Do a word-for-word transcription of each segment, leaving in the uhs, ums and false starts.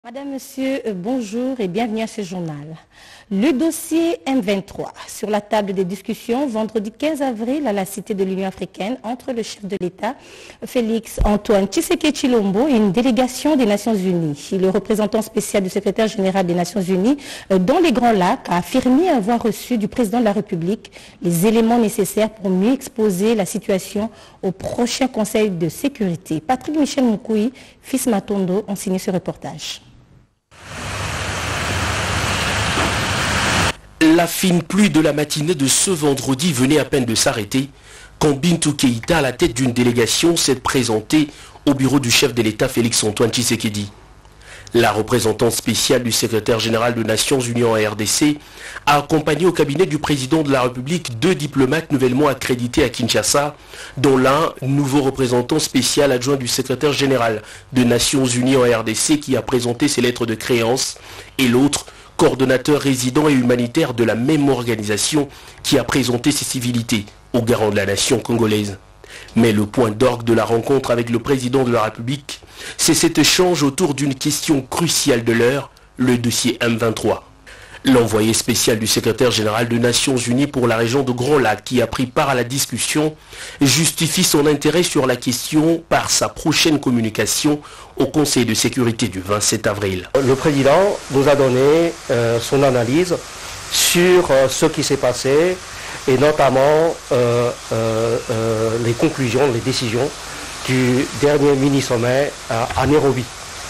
Madame, Monsieur, euh, bonjour et bienvenue à ce journal. Le dossier M vingt-trois sur la table des discussions vendredi quinze avril à la Cité de l'Union africaine entre le chef de l'État, Félix Antoine Tshisekedi Tshilombo, et une délégation des Nations Unies. Le représentant spécial du secrétaire général des Nations Unies euh, dans les Grands Lacs a affirmé avoir reçu du président de la République les éléments nécessaires pour mieux exposer la situation au prochain Conseil de sécurité. Patrick Michel Moukoui, fils Matondo, ont signé ce reportage. La fine pluie de la matinée de ce vendredi venait à peine de s'arrêter quand Bintou Keïta, à la tête d'une délégation, s'est présentée au bureau du chef de l'État Félix Antoine Tshisekedi. La représentante spéciale du secrétaire général des Nations Unies en R D C a accompagné au cabinet du président de la République deux diplomates nouvellement accrédités à Kinshasa, dont l'un, nouveau représentant spécial adjoint du secrétaire général des Nations Unies en R D C qui a présenté ses lettres de créance, et l'autre, coordonnateur résident et humanitaire de la même organisation qui a présenté ses civilités au garant de la nation congolaise. Mais le point d'orgue de la rencontre avec le président de la République, c'est cet échange autour d'une question cruciale de l'heure, le dossier M vingt-trois. L'envoyé spécial du secrétaire général des Nations Unies pour la région de Grands Lacs, qui a pris part à la discussion, justifie son intérêt sur la question par sa prochaine communication au Conseil de sécurité du vingt-sept avril. Le président nous a donné euh, son analyse sur euh, ce qui s'est passé et notamment euh, euh, euh, les conclusions, les décisions du dernier mini-sommet à, à Nairobi.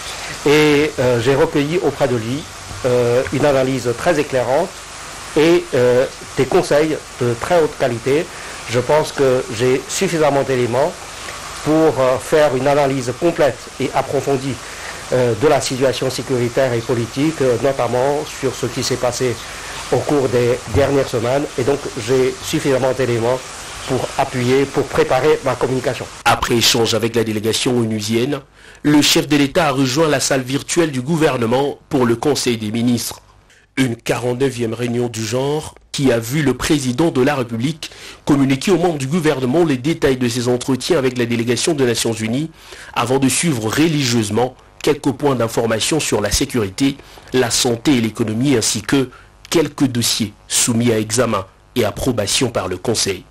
Et euh, j'ai recueilli auprès de lui euh, une analyse très éclairante et euh, des conseils de très haute qualité. Je pense que j'ai suffisamment d'éléments pour euh, faire une analyse complète et approfondie euh, de la situation sécuritaire et politique, euh, notamment sur ce qui s'est passé au cours des dernières semaines. Et donc j'ai suffisamment d'éléments pour appuyer, pour préparer ma communication. Après échange avec la délégation onusienne, le chef de l'État a rejoint la salle virtuelle du gouvernement pour le Conseil des ministres. Une quarante-neuvième réunion du genre qui a vu le président de la République communiquer aux membres du gouvernement les détails de ses entretiens avec la délégation des Nations Unies avant de suivre religieusement quelques points d'information sur la sécurité, la santé et l'économie ainsi que quelques dossiers soumis à examen et approbation par le Conseil.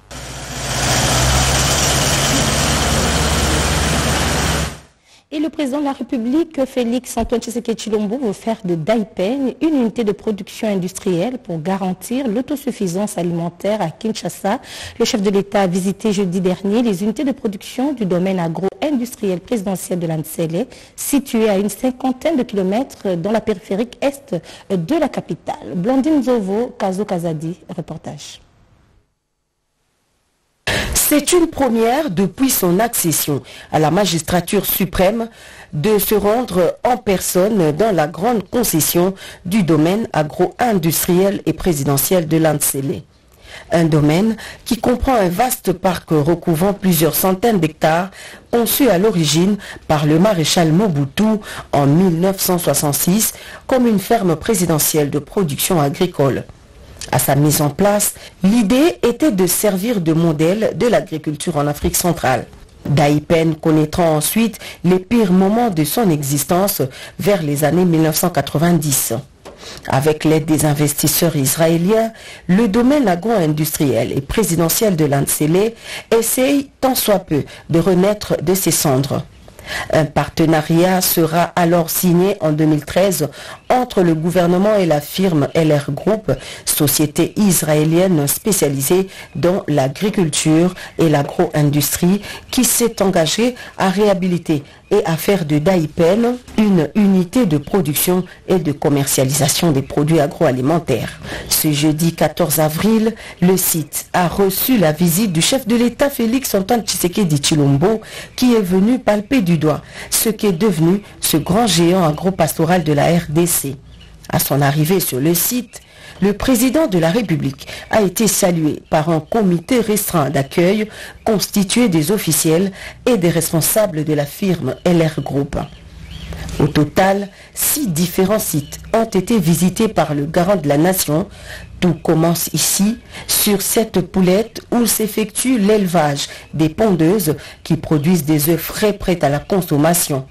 Et le président de la République, Félix Antoine Tshisekedi Tshilombo, veut faire de Daipen une unité de production industrielle pour garantir l'autosuffisance alimentaire à Kinshasa. Le chef de l'État a visité jeudi dernier les unités de production du domaine agro-industriel présidentiel de l'Ansele, situé à une cinquantaine de kilomètres dans la périphérique est de la capitale. Blandine Zovo, Kazo Kazadi, reportage. C'est une première depuis son accession à la magistrature suprême de se rendre en personne dans la grande concession du domaine agro-industriel et présidentiel de l'Ansele. Un domaine qui comprend un vaste parc recouvrant plusieurs centaines d'hectares conçu à l'origine par le maréchal Mobutu en mille neuf cent soixante-six comme une ferme présidentielle de production agricole. À sa mise en place, l'idée était de servir de modèle de l'agriculture en Afrique centrale. Daipen connaîtra ensuite les pires moments de son existence vers les années mille neuf cent quatre-vingt-dix. Avec l'aide des investisseurs israéliens, le domaine agro-industriel et présidentiel de l'Ansele essaye tant soit peu de renaître de ses cendres. Un partenariat sera alors signé en deux mille treize entre le gouvernement et la firme L R Group, société israélienne spécialisée dans l'agriculture et l'agro-industrie, qui s'est engagée à réhabiliter et à faire de Daipen une unité de production et de commercialisation des produits agroalimentaires. Ce jeudi quatorze avril, le site a reçu la visite du chef de l'État Félix Antoine Tshisekedi Tshilombo, qui est venu palper du doigt ce qu'est devenu ce grand géant agropastoral de la R D C. À son arrivée sur le site, le président de la République a été salué par un comité restreint d'accueil constitué des officiels et des responsables de la firme L R Group. Au total, six différents sites ont été visités par le garant de la nation. Tout commence ici, sur cette poulette où s'effectue l'élevage des pondeuses qui produisent des œufs frais prêts à la consommation.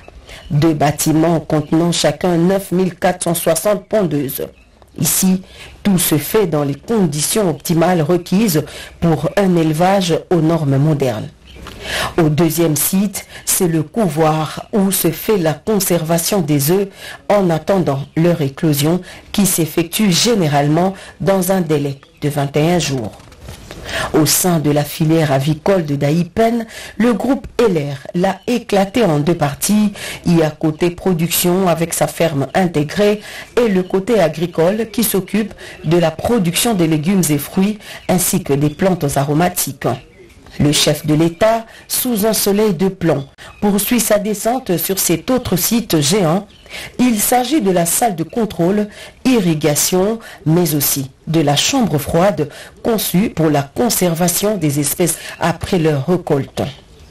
Deux bâtiments contenant chacun neuf mille quatre cent soixante pondeuses. Ici, tout se fait dans les conditions optimales requises pour un élevage aux normes modernes. Au deuxième site, c'est le couvoir où se fait la conservation des œufs en attendant leur éclosion qui s'effectue généralement dans un délai de vingt et un jours. Au sein de la filière avicole de Daïpen, le groupe Heller l'a éclaté en deux parties. Il y a côté production avec sa ferme intégrée et le côté agricole qui s'occupe de la production des légumes et fruits ainsi que des plantes aromatiques. Le chef de l'État, sous un soleil de plomb, poursuit sa descente sur cet autre site géant. Il s'agit de la salle de contrôle, irrigation, mais aussi de la chambre froide conçue pour la conservation des espèces après leur récolte.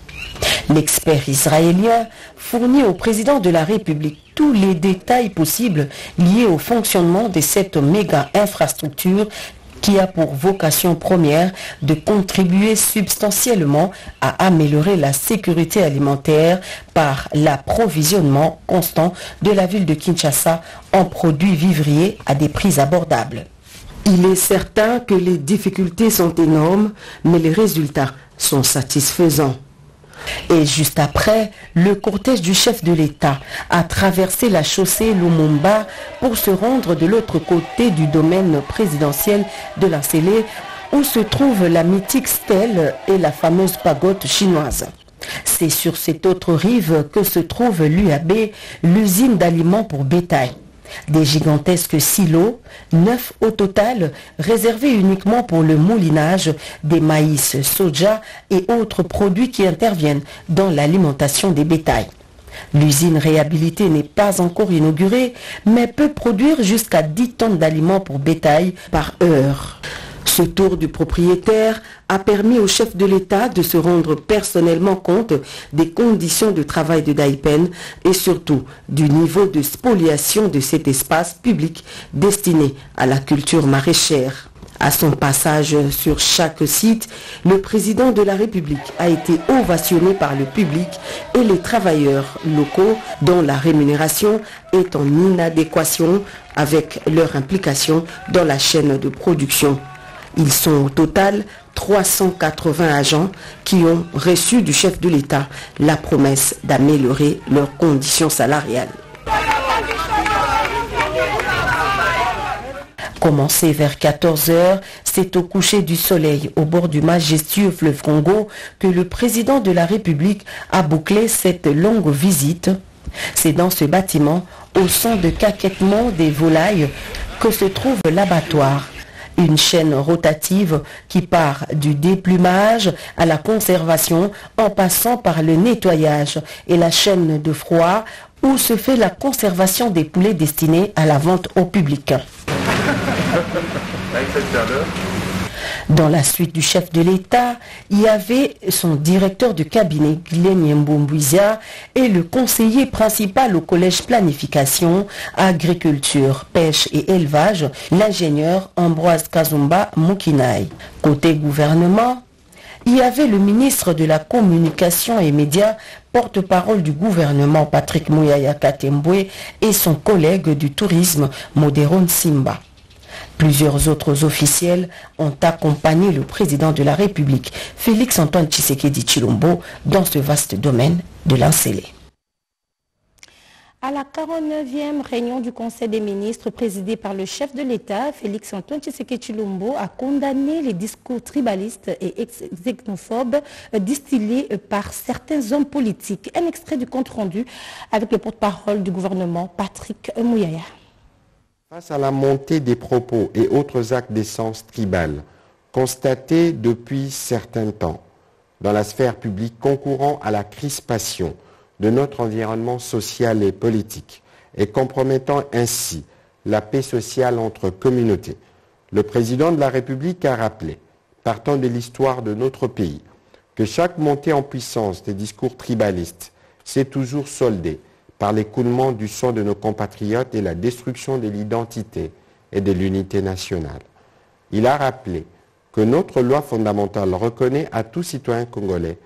L'expert israélien fournit au président de la République tous les détails possibles liés au fonctionnement de cette méga infrastructure qui a pour vocation première de contribuer substantiellement à améliorer la sécurité alimentaire par l'approvisionnement constant de la ville de Kinshasa en produits vivriers à des prix abordables. Il est certain que les difficultés sont énormes, mais les résultats sont satisfaisants. Et juste après, le cortège du chef de l'État a traversé la chaussée Lumumba pour se rendre de l'autre côté du domaine présidentiel de l'Ancélé où se trouve la mythique stèle et la fameuse pagode chinoise. C'est sur cette autre rive que se trouve l'U A B, l'usine d'aliments pour bétail. Des gigantesques silos, neuf au total, réservés uniquement pour le moulinage des maïs, soja et autres produits qui interviennent dans l'alimentation des bétails. L'usine réhabilitée n'est pas encore inaugurée, mais peut produire jusqu'à dix tonnes d'aliments pour bétail par heure. Ce tour du propriétaire a permis au chef de l'État de se rendre personnellement compte des conditions de travail de Daïpen et surtout du niveau de spoliation de cet espace public destiné à la culture maraîchère. À son passage sur chaque site, le président de la République a été ovationné par le public et les travailleurs locaux dont la rémunération est en inadéquation avec leur implication dans la chaîne de production. Ils sont au total trois cent quatre-vingts agents qui ont reçu du chef de l'État la promesse d'améliorer leurs conditions salariales. Commencé vers quatorze heures, c'est au coucher du soleil au bord du majestueux fleuve Congo que le président de la République a bouclé cette longue visite. C'est dans ce bâtiment, au son de caquettement des volailles, que se trouve l'abattoir. Une chaîne rotative qui part du déplumage à la conservation en passant par le nettoyage et la chaîne de froid où se fait la conservation des poulets destinés à la vente au public. Dans la suite du chef de l'État, il y avait son directeur de cabinet, Guylaine Mboumbouizia, et le conseiller principal au collège planification, agriculture, pêche et élevage, l'ingénieur Ambroise Kazumba Moukinai. Côté gouvernement, il y avait le ministre de la Communication et Médias, porte-parole du gouvernement Patrick Mouyaya Katembwe et son collègue du tourisme Modéron Simba. Plusieurs autres officiels ont accompagné le président de la République, Félix-Antoine Tshisekedi Tshilombo, dans ce vaste domaine de l'Ancélé. À la quarante-neuvième réunion du Conseil des ministres présidée par le chef de l'État, Félix-Antoine Tshisekedi Tshilombo a condamné les discours tribalistes et xénophobes distillés par certains hommes politiques. Un extrait du compte-rendu avec le porte-parole du gouvernement, Patrick Mouyaya. Face à la montée des propos et autres actes d'essence tribale constatés depuis certains temps dans la sphère publique concourant à la crispation de notre environnement social et politique et compromettant ainsi la paix sociale entre communautés, le président de la République a rappelé, partant de l'histoire de notre pays, que chaque montée en puissance des discours tribalistes s'est toujours soldée par l'écoulement du sang de nos compatriotes et la destruction de l'identité et de l'unité nationale. Il a rappelé que notre loi fondamentale reconnaît à tout citoyen congolais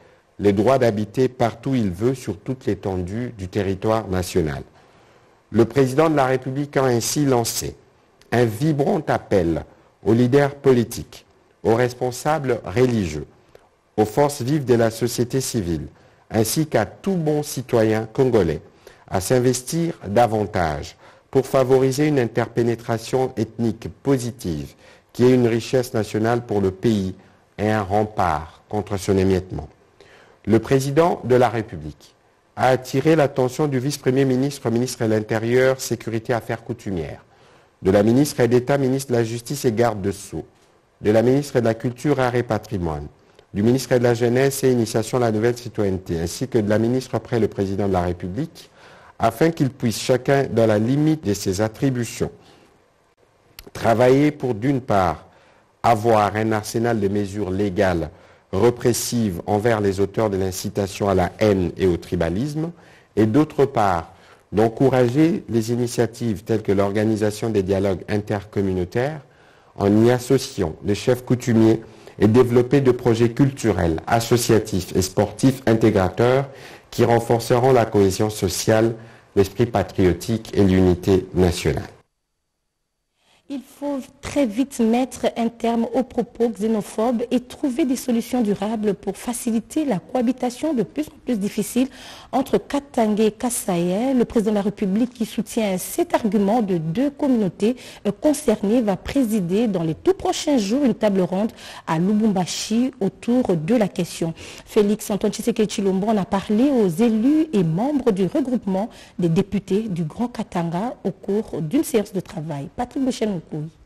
le droit d'habiter partout où il veut sur toute l'étendue du territoire national. Le président de la République a ainsi lancé un vibrant appel aux leaders politiques, aux responsables religieux, aux forces vives de la société civile, ainsi qu'à tout bon citoyen congolais, à s'investir davantage pour favoriser une interpénétration ethnique positive qui est une richesse nationale pour le pays et un rempart contre son émiettement. Le président de la République a attiré l'attention du vice-premier ministre, ministre de l'Intérieur, Sécurité, Affaires coutumières, de la ministre d'État, ministre de la Justice et garde de Sceaux, de la ministre de la Culture, Arts et Patrimoine, du ministre de la Jeunesse et Initiation à la Nouvelle Citoyenneté, ainsi que de la ministre auprès le président de la République, afin qu'ils puissent chacun, dans la limite de ses attributions, travailler pour, d'une part, avoir un arsenal de mesures légales répressives envers les auteurs de l'incitation à la haine et au tribalisme, et d'autre part, d'encourager les initiatives telles que l'organisation des dialogues intercommunautaires en y associant les chefs coutumiers et développer de projets culturels, associatifs et sportifs intégrateurs qui renforceront la cohésion sociale, l'esprit patriotique et l'unité nationale. Il faut très vite mettre un terme aux propos xénophobes et trouver des solutions durables pour faciliter la cohabitation de plus en plus difficile entre Katanga et Kasaï. Le président de la République qui soutient cet argument de deux communautés concernées va présider dans les tout prochains jours une table ronde à Lubumbashi autour de la question. Félix Antoine Tshisekedi Tshilombo en a parlé aux élus et membres du regroupement des députés du Grand Katanga au cours d'une séance de travail. Patrick Bouchen.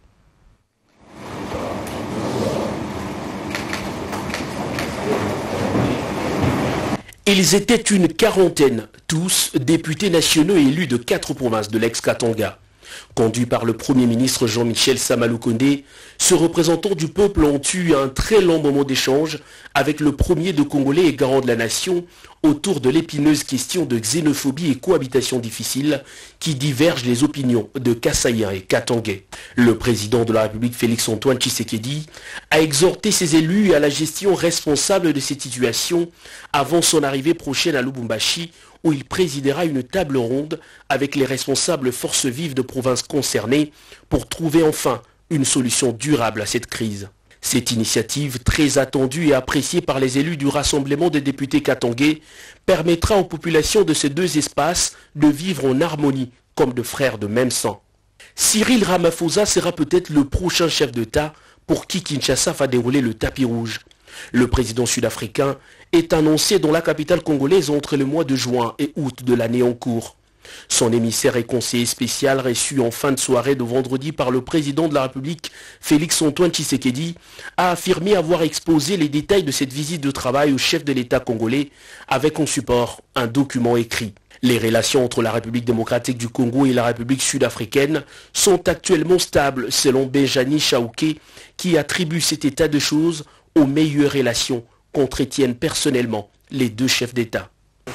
Ils étaient une quarantaine, tous députés nationaux élus de quatre provinces de l'ex-Katanga. Conduits par le Premier ministre Jean-Michel Samaloukonde, ce représentant du peuple ont eu un très long moment d'échange avec le premier de Congolais et garant de la nation autour de l'épineuse question de xénophobie et cohabitation difficile qui divergent les opinions de Kasaïens et Katangais. Le président de la République Félix Antoine Tshisekedi a exhorté ses élus à la gestion responsable de cette situation avant son arrivée prochaine à Lubumbashi, où il présidera une table ronde avec les responsables forces vives de provinces concernées pour trouver enfin une solution durable à cette crise. Cette initiative, très attendue et appréciée par les élus du Rassemblement des députés katangais, permettra aux populations de ces deux espaces de vivre en harmonie comme de frères de même sang. Cyril Ramaphosa sera peut-être le prochain chef d'État pour qui Kinshasa va dérouler le tapis rouge. Le président sud-africain est annoncé dans la capitale congolaise entre le mois de juin et août de l'année en cours. Son émissaire et conseiller spécial reçu en fin de soirée de vendredi par le président de la République, Félix Antoine Tshisekedi, a affirmé avoir exposé les détails de cette visite de travail au chef de l'État congolais avec en support un document écrit. Les relations entre la République démocratique du Congo et la République sud-africaine sont actuellement stables selon Benjani Chaouké, qui attribue cet état de choses aux meilleures relations qu'entretiennent personnellement les deux chefs d'État.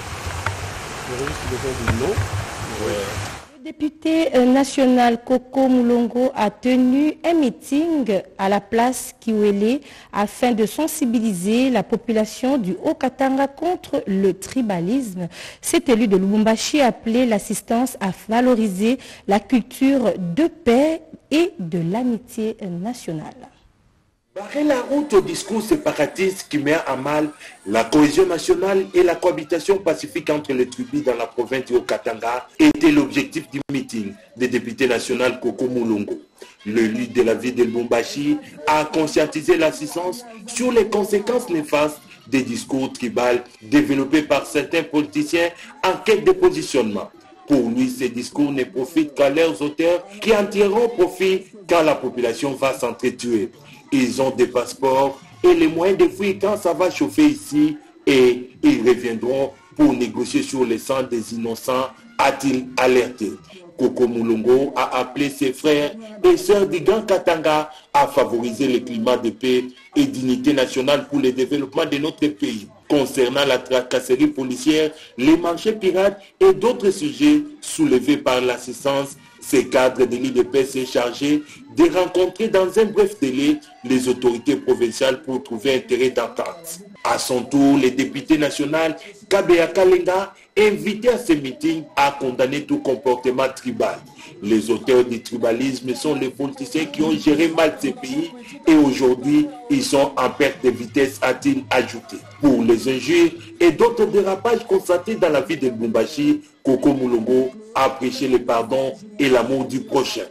Le député national Koko Moulongo a tenu un meeting à la place Kiwele afin de sensibiliser la population du Haut-Katanga contre le tribalisme. Cet élu de Lubumbashi a appelé l'assistance à valoriser la culture de paix et de l'amitié nationale. Barrer la route au discours séparatiste qui met à mal la cohésion nationale et la cohabitation pacifique entre les tribus dans la province du Haut-Katanga était l'objectif du meeting des députés nationaux Koko Moulongo. Le leader de la ville de Lubumbashi a conscientisé l'assistance sur les conséquences néfastes des discours tribaux développés par certains politiciens en quête de positionnement. Pour lui, ces discours ne profitent qu'à leurs auteurs qui en tireront profit quand la population va s'entretuer. Ils ont des passeports et les moyens de fuir quand ça va chauffer ici et ils reviendront pour négocier sur le sang des innocents, a-t-il alerté. Koko Moulongo a appelé ses frères et sœurs du Grand Katanga à favoriser le climat de paix et d'unité nationale pour le développement de notre pays. Concernant la tracasserie policière, les marchés pirates et d'autres sujets soulevés par l'assistance, Ces cadres de l'I D P S est chargé de rencontrer dans un bref délai les autorités provinciales pour trouver un terrain d'entente. À son tour, le député national Kabea Kalenga, invité à ce meeting, a condamné tout comportement tribal. Les auteurs du tribalisme sont les politiciens qui ont géré mal ces pays et aujourd'hui, ils sont en perte de vitesse, a-t-il ajouté. Pour les injures et d'autres dérapages constatés dans la vie de Lubumbashi, Koko Mulongo a prêché le pardon et l'amour du prochain.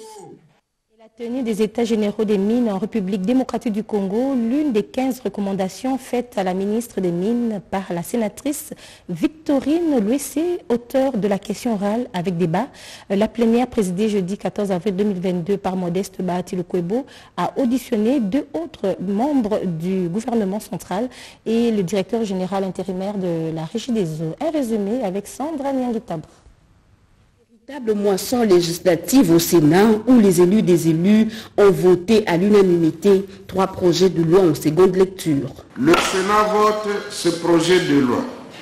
La tenue des États généraux des mines en République démocratique du Congo, l'une des quinze recommandations faites à la ministre des Mines par la sénatrice Victorine Luessé, auteure de la question orale avec débat. La plénière présidée jeudi quatorze avril deux mille vingt-deux par Modeste Bahati Lukwebo a auditionné deux autres membres du gouvernement central et le directeur général intérimaire de la Régie des eaux. Un résumé avec Sandra Nyangitabre. Table moisson législative au Sénat où les élus des élus ont voté à l'unanimité trois projets de loi en seconde lecture. Le Sénat vote ce projet de loi.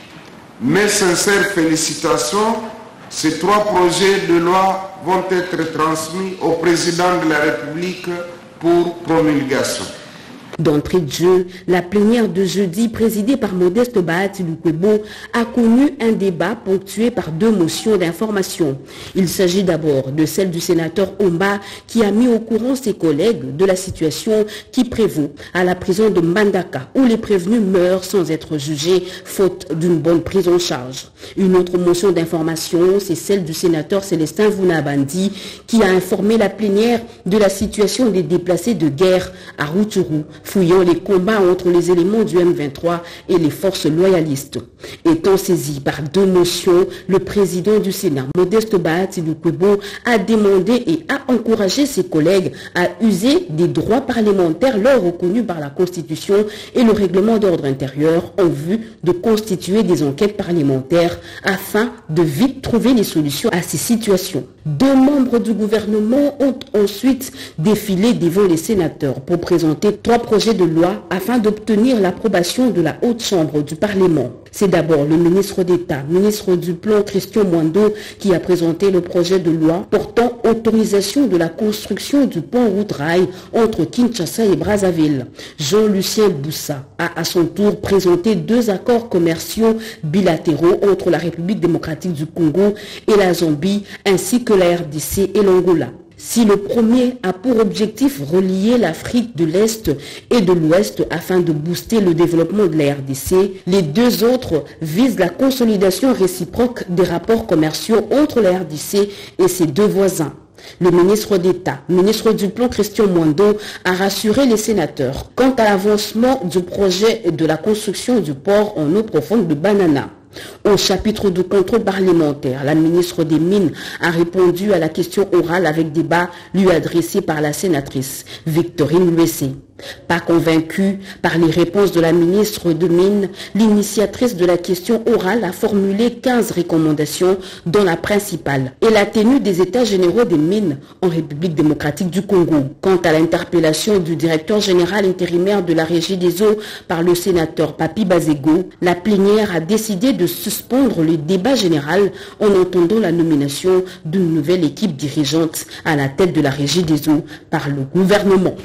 Mes sincères félicitations, ces trois projets de loi vont être transmis au président de la République pour promulgation. D'entrée de jeu, la plénière de jeudi présidée par Modeste Bahati Lukwebo a connu un débat ponctué par deux motions d'information. Il s'agit d'abord de celle du sénateur Omba qui a mis au courant ses collègues de la situation qui prévaut à la prison de Mbandaka où les prévenus meurent sans être jugés faute d'une bonne prise en charge. Une autre motion d'information, c'est celle du sénateur Célestin Vunabandi qui a informé la plénière de la situation des déplacés de guerre à Rutshuru, fouillant les combats entre les éléments du M vingt-trois et les forces loyalistes. Étant saisi par deux motions, le président du Sénat, Modeste Bahati Lukwebo, a demandé et a encouragé ses collègues à user des droits parlementaires leur reconnus par la Constitution et le règlement d'ordre intérieur en vue de constituer des enquêtes parlementaires afin de vite trouver les solutions à ces situations. Deux membres du gouvernement ont ensuite défilé devant les sénateurs pour présenter trois projets de loi afin d'obtenir l'approbation de la Haute Chambre du Parlement. C'est d'abord le ministre d'État, ministre du Plan Christian Mwando, qui a présenté le projet de loi portant autorisation de la construction du pont route-rail entre Kinshasa et Brazzaville. Jean-Lucien Boussa a à son tour présenté deux accords commerciaux bilatéraux entre la République démocratique du Congo et la Zambie, ainsi que la R D C et l'Angola. Si le premier a pour objectif relier l'Afrique de l'Est et de l'Ouest afin de booster le développement de la R D C, les deux autres visent la consolidation réciproque des rapports commerciaux entre la R D C et ses deux voisins. Le ministre d'État, ministre du Plan Christian Mwando, a rassuré les sénateurs quant à l'avancement du projet de la construction du port en eau profonde de Banana. Au chapitre de contrôle parlementaire, la ministre des Mines a répondu à la question orale avec débat lui adressée par la sénatrice Victorine Luessé. Pas convaincue par les réponses de la ministre des Mines, l'initiatrice de la question orale a formulé quinze recommandations, dont la principale est la tenue des États généraux des mines en République démocratique du Congo. Quant à l'interpellation du directeur général intérimaire de la Régie des eaux par le sénateur Papi Bazego, la plénière a décidé de suspendre le débat général en entendant la nomination d'une nouvelle équipe dirigeante à la tête de la Régie des eaux par le gouvernement.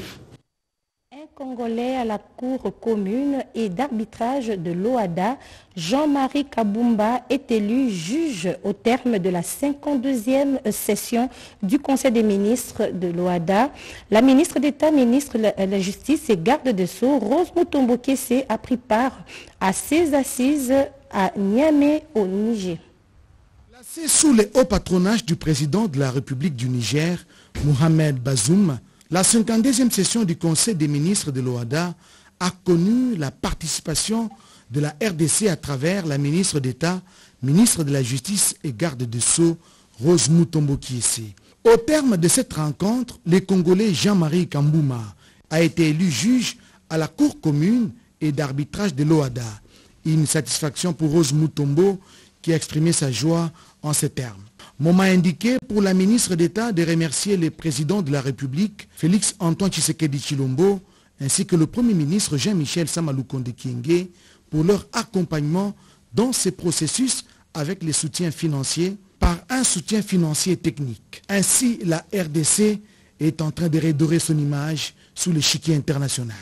Congolais à la Cour commune et d'arbitrage de l'O A D A, Jean-Marie Kabumba est élu juge au terme de la cinquante-deuxième session du Conseil des ministres de l'O A D A. La ministre d'État, ministre de la Justice et garde des Sceaux, Rose Mutombo Kessé, a pris part à ces assises à Niamey au Niger. Placée sous le haut patronage du président de la République du Niger, Mohamed Bazoum, la cinquante-deuxième session du Conseil des ministres de l'O A D A a connu la participation de la R D C à travers la ministre d'État, ministre de la Justice et garde des Sceaux, Rose Mutombo Kessé. Au terme de cette rencontre, le Congolais Jean-Marie Kabumba a été élu juge à la Cour commune et d'arbitrage de l'O A D A. Une satisfaction pour Rose Mutombo qui a exprimé sa joie en ces termes. Moment indiqué pour la ministre d'État de remercier le président de la République, Félix Antoine Tshisekedi Tshilombo, ainsi que le Premier ministre Jean-Michel Samalukonde Kyenge pour leur accompagnement dans ces processus avec les soutiens financiers, par un soutien financier et technique. Ainsi, la R D C est en train de redorer son image sous l'échiquier international.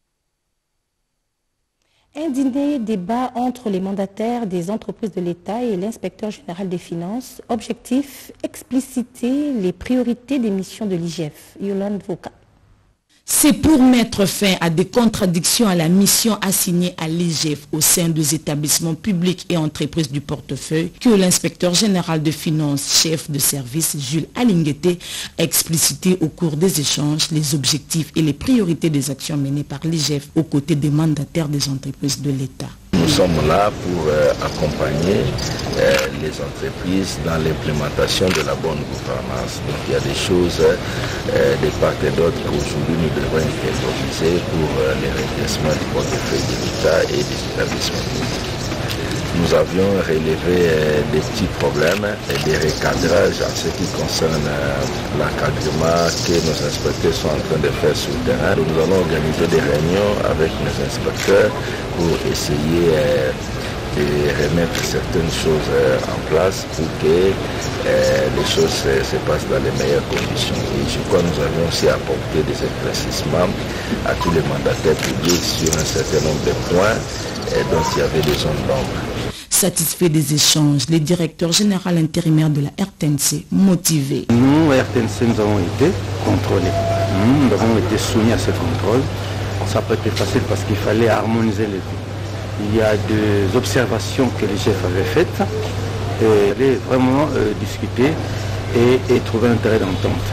Un dîner débat entre les mandataires des entreprises de l'État et l'inspecteur général des finances. Objectif, expliciter les priorités des missions de l'I G F. Yolande Voka. C'est pour mettre fin à des contradictions à la mission assignée à l'I G F au sein des établissements publics et entreprises du portefeuille que l'inspecteur général de finances, chef de service Jules Alinguete, a explicité au cours des échanges les objectifs et les priorités des actions menées par l'I G F aux côtés des mandataires des entreprises de l'État. Nous sommes là pour euh, accompagner euh, les entreprises dans l'implémentation de la bonne gouvernance. Donc il y a des choses euh, de part et d'autre qu'aujourd'hui nous devons improvviser pour euh, les redressements du portefeuille de l'État et des établissements publics. Nous avions relevé euh, des petits problèmes et des recadrages en ce qui concerne euh, l'encadrement que nos inspecteurs sont en train de faire sur le terrain. Nous allons organiser des réunions avec nos inspecteurs pour essayer euh, de remettre certaines choses euh, en place pour que euh, les choses euh, se passent dans les meilleures conditions. Et je crois que nous avions aussi apporté des éclaircissements à tous les mandataires publics sur un certain nombre de points euh, dont il y avait des zones d'ombre. Satisfait des échanges, le directeur général intérimaire de la R T N C, motivé. Nous, R T N C, nous avons été contrôlés. Nous avons été soumis à ce contrôle. Ça n'a pas été facile parce qu'il fallait harmoniser les vues. Il y a des observations que les chefs avaient faites et il fallait vraiment euh, discuter et, et trouver un terrain d'entente.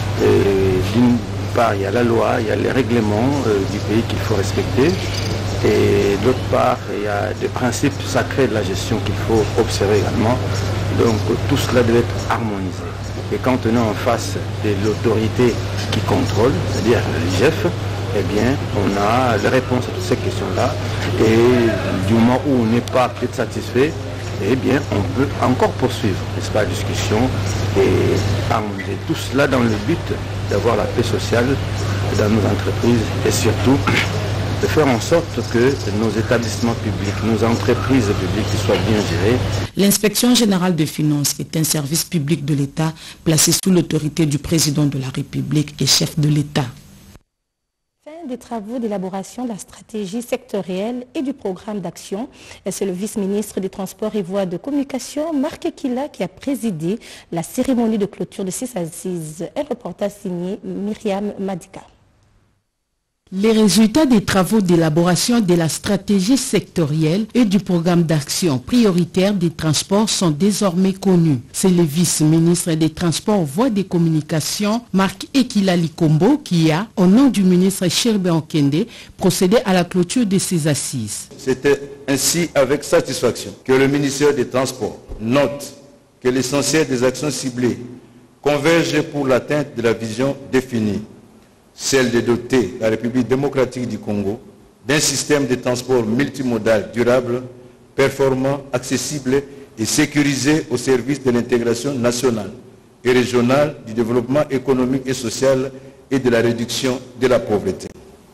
D'une part, il y a la loi, il y a les règlements euh, du pays qu'il faut respecter. Et d'autre part, il y a des principes sacrés de la gestion qu'il faut observer également. Donc tout cela devait être harmonisé. Et quand on est en face de l'autorité qui contrôle, c'est-à-dire l'I G F, eh bien, on a la réponse à toutes ces questions-là. Et du moment où on n'est pas peut-être satisfait, eh bien, on peut encore poursuivre, n'est-ce pas, la discussion et harmoniser. Tout cela dans le but d'avoir la paix sociale dans nos entreprises et surtout de faire en sorte que nos établissements publics, nos entreprises publiques soient bien gérées. L'inspection générale des finances est un service public de l'État placé sous l'autorité du président de la République et chef de l'État. Fin des travaux d'élaboration de la stratégie sectorielle et du programme d'action. C'est le vice-ministre des Transports et Voies de Communication, Marc Ekila, qui a présidé la cérémonie de clôture de ces assises. Un reportage signé Myriam Madika. Les résultats des travaux d'élaboration de la stratégie sectorielle et du programme d'action prioritaire des transports sont désormais connus. C'est le vice-ministre des Transports, Voies des Communications, Marc Ekila Likombo, qui a, au nom du ministre Sherbe Okende, procédé à la clôture de ces assises. C'était ainsi avec satisfaction que le ministère des Transports note que l'essentiel des actions ciblées convergent pour l'atteinte de la vision définie, celle de doter la République démocratique du Congo d'un système de transport multimodal durable, performant, accessible et sécurisé au service de l'intégration nationale et régionale, du développement économique et social et de la réduction de la pauvreté.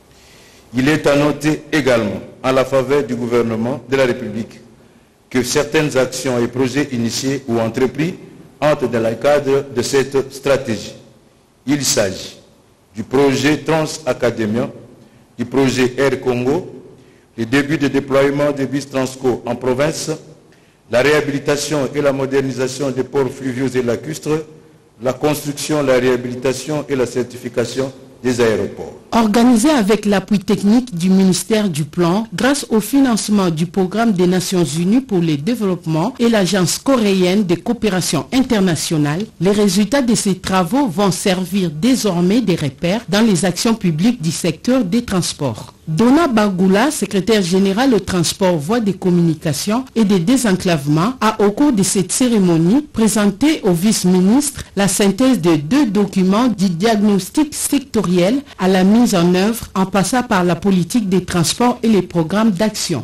Il est à noter également, en la faveur du gouvernement de la République, que certaines actions et projets initiés ou entrepris entrent dans le cadre de cette stratégie. Il s'agit du projet Trans-Academia, du projet Air Congo, le début de déploiement des bus Transco en province, la réhabilitation et la modernisation des ports fluviaux et lacustres, la construction, la réhabilitation et la certification des aéroports. Organisé avec l'appui technique du ministère du Plan, grâce au financement du programme des Nations Unies pour le développement et l'Agence coréenne de coopération internationale, les résultats de ces travaux vont servir désormais de repères dans les actions publiques du secteur des transports. Donna Bagoula, secrétaire générale au transport, voies des communications et des désenclavements, a au cours de cette cérémonie présenté au vice-ministre la synthèse de deux documents du diagnostic sectoriel à la mise en œuvre en passant par la politique des transports et les programmes d'action.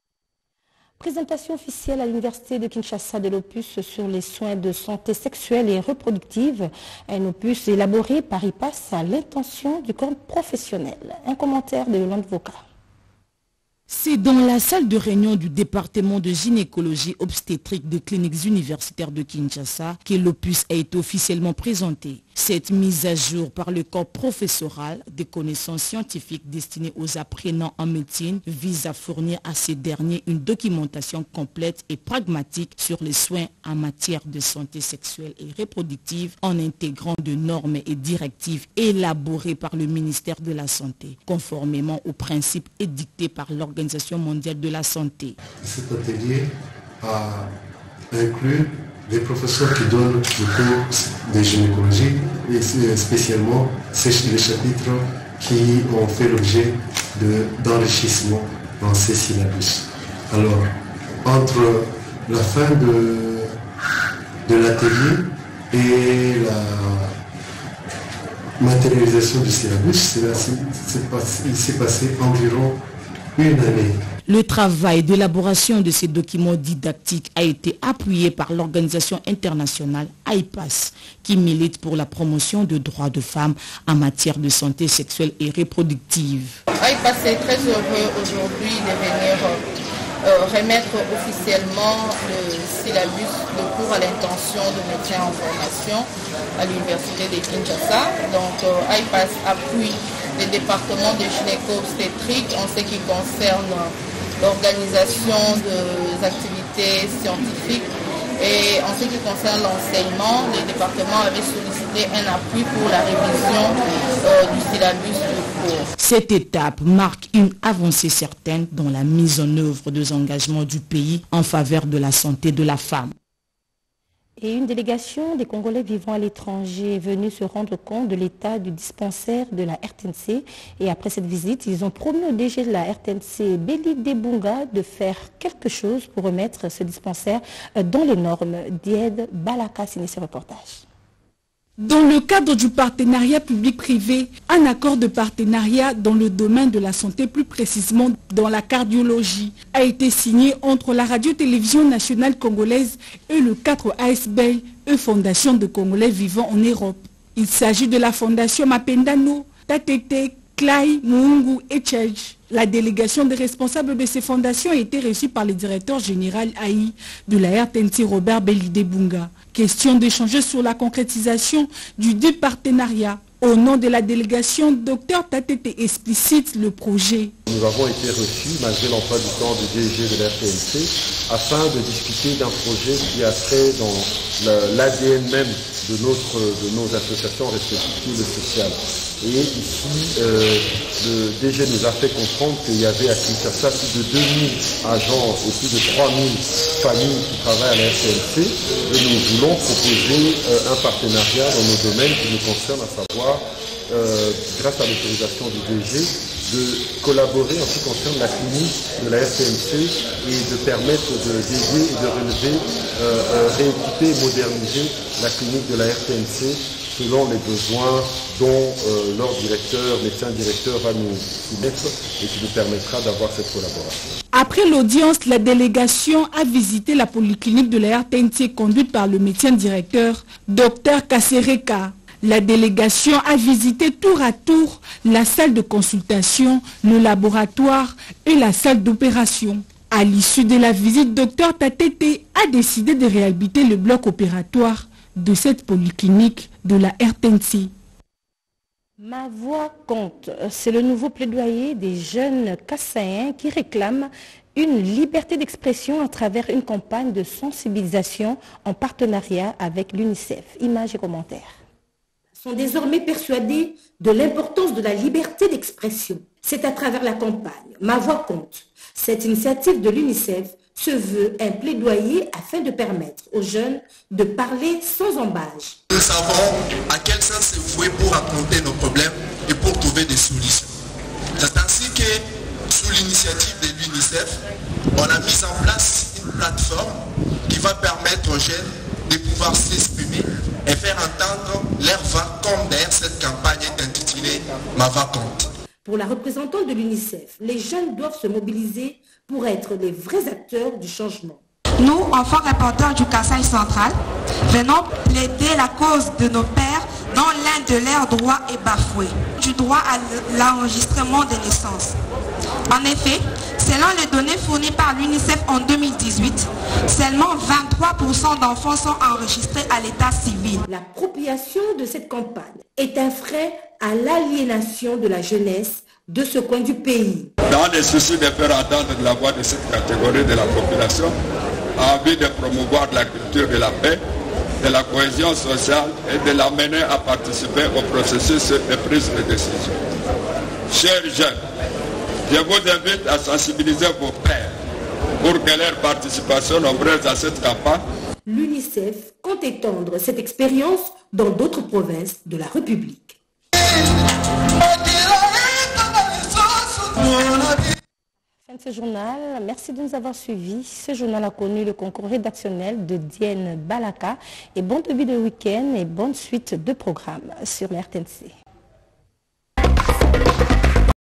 Présentation officielle à l'université de Kinshasa de l'opus sur les soins de santé sexuelle et reproductive. Un opus élaboré par I P A S à l'intention du corps professionnel. Un commentaire de Yolande Voka. C'est dans la salle de réunion du département de gynécologie obstétrique des cliniques universitaires de Kinshasa que l'opus a été officiellement présenté. Cette mise à jour par le corps professoral des connaissances scientifiques destinées aux apprenants en médecine vise à fournir à ces derniers une documentation complète et pragmatique sur les soins en matière de santé sexuelle et reproductive en intégrant de normes et directives élaborées par le ministère de la Santé, conformément aux principes édictés par l'Organisation mondiale de la santé. Cet atelier a inclus les professeurs qui donnent le cours de gynécologie et spécialement les chapitres qui ont fait l'objet d'enrichissement dans ces syllabus. Alors, entre la fin de, de l'atelier et la matérialisation du syllabus, il s'est passé environ une année. Le travail d'élaboration de ces documents didactiques a été appuyé par l'organisation internationale A I P A S, qui milite pour la promotion des droits de femmes en matière de santé sexuelle et reproductive. A I P A S est très heureux aujourd'hui de venir euh, remettre officiellement le syllabus de cours à l'intention de médecins en formation à l'université de Kinshasa. Donc euh, A I P A S appuie les départements de gynéco-obstétrique en ce qui concerne l'organisation des activités scientifiques et en ce qui concerne l'enseignement, les départements avaient sollicité un appui pour la révision euh, du syllabus de cours. Cette étape marque une avancée certaine dans la mise en œuvre des engagements du pays en faveur de la santé de la femme. Et une délégation des Congolais vivant à l'étranger est venue se rendre compte de l'état du dispensaire de la R T N C. Et après cette visite, ils ont promis au D G de la R T N C, Béli Debunga, de faire quelque chose pour remettre ce dispensaire dans les normes. Died Balaka signe ce reportage. Dans le cadre du partenariat public-privé, un accord de partenariat dans le domaine de la santé, plus précisément dans la cardiologie, a été signé entre la radio-télévision nationale congolaise et le quatre A S B, une fondation de Congolais vivant en Europe. Il s'agit de la fondation Mapendano, Tatete, Klai, Muungu et Tchège. La délégation des responsables de ces fondations a été reçue par le directeur général A I de la R T N C, Robert Béli Debunga. Question d'échanger sur la concrétisation du dit partenariat. Au nom de la délégation, Docteur Tatete explicite le projet. Nous avons été reçus, malgré l'emploi du temps du D G de la R T N C, afin de discuter d'un projet qui a trait dans l'A D N même de, notre, de nos associations respectives sociales. Et ici, euh, le D G nous a fait comprendre qu'il y avait à Kinshasa plus de deux mille agents et plus de trois mille familles qui travaillent à la R T N C. Et nous voulons proposer euh, un partenariat dans nos domaines qui nous concernent, à savoir, euh, grâce à l'autorisation du D G, de collaborer en ce qui concerne la clinique de la R T N C et de permettre d'aider et de relever, euh, euh, rééquiper et moderniser la clinique de la R T N C selon les besoins dont euh, leur directeur, médecin directeur va nous soumettre et qui nous permettra d'avoir cette collaboration. Après l'audience, la délégation a visité la polyclinique de la R T N C conduite par le médecin directeur, Docteur Kassereka. La délégation a visité tour à tour la salle de consultation, le laboratoire et la salle d'opération. À l'issue de la visite, Docteur Tatete a décidé de réhabiliter le bloc opératoire de cette polyclinique de la R T N C. Ma voix compte, c'est le nouveau plaidoyer des jeunes Kassaïens qui réclament une liberté d'expression à travers une campagne de sensibilisation en partenariat avec l'UNICEF. Images et commentaires. Sont désormais persuadés de l'importance de la liberté d'expression. C'est à travers la campagne Ma voix compte. Cette initiative de l'UNICEF se veut un plaidoyer afin de permettre aux jeunes de parler sans embâche. Nous savons à quel sens se vouer pour raconter nos problèmes et pour trouver des solutions. C'est ainsi que, sous l'initiative de l'UNICEF, on a mis en place une plateforme qui va permettre aux jeunes de pouvoir s'exprimer et faire entendre leur voix comme d'ailleurs cette campagne est intitulée Ma voix compte. Pour la représentante de l'UNICEF, les jeunes doivent se mobiliser pour être les vrais acteurs du changement. Nous, enfants reporters du Kasaï central, venons plaider la cause de nos pères dont l'un de leurs droits est bafoué, du droit à l'enregistrement des naissances. En effet, Selon les données fournies par l'UNICEF en deux mille dix-huit, seulement vingt-trois pour cent d'enfants sont enregistrés à l'état civil. L'appropriation de cette campagne est un frein à l'aliénation de la jeunesse de ce coin du pays. Dans le souci de faire entendre la voix de cette catégorie de la population, en vue de promouvoir la culture de la paix, de la cohésion sociale et de l'amener à participer au processus de prise de décision. Chers jeunes, je vous invite à sensibiliser vos pères pour que leur participation nombreuse à cette campagne. L'UNICEF compte étendre cette expérience dans d'autres provinces de la République. Fin de ce journal, merci de nous avoir suivis. Ce journal a connu le concours rédactionnel de Diane Balaka. Et bon début de week-end et bonne suite de programmes sur la R T N C.